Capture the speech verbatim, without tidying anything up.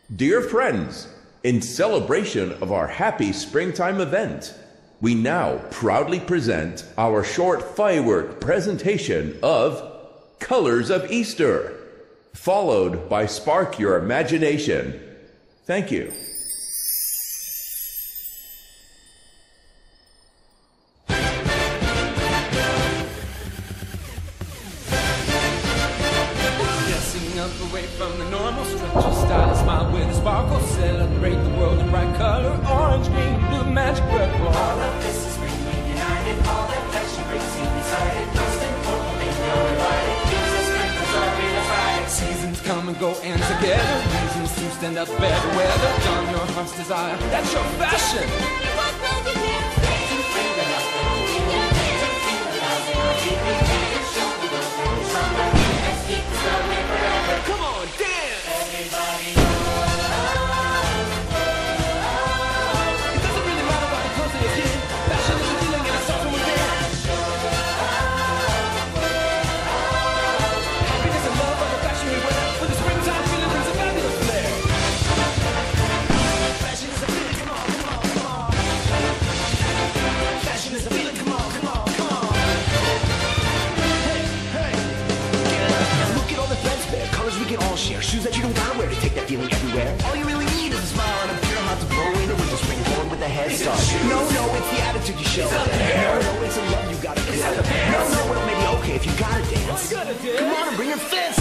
Dear friends, in celebration of our happy springtime event, we now proudly present our short firework presentation of Colors of Easter, followed by Spark Your Imagination. Thank you. Away from the normal structure, style, smile with a sparkle, celebrate the world in bright color, orange, green, blue, magic, purple. All of this is bringing united, all that passion brings you inside it. Most importantly, you're divided. Jesus sprinkles are reunified. Seasons come and go, and together, reasons to stand up better weather. Don your heart's desire, that's your fashion. You want love to hear us sing. To bring the gospel, to feel the thousand of giving, and show the world that we're stronger. Let's keep the story forever. Come on, dance! Everybody knows. It doesn't really matter what the clothes they get. Fashion is a feeling and it starts from within. Happiness and love are the fashion we wear. For the springtime feeling brings a fabulous flair. Fashion is a feeling, come on, come on, come on. Fashion is a feeling, come on, come on, come on. Hey, hey, yeah. Look at all the threads bare, colors we can all share. Shoes that you don't gotta wear to take that feeling everywhere. All you really need is a smile and a pure heart to blow into winter spring forward with a head start. No, no, it's the attitude you show. It's the hair. No, it's the love you gotta give. No, no, it'll make you okay if you gotta dance. Come on and bring your fist.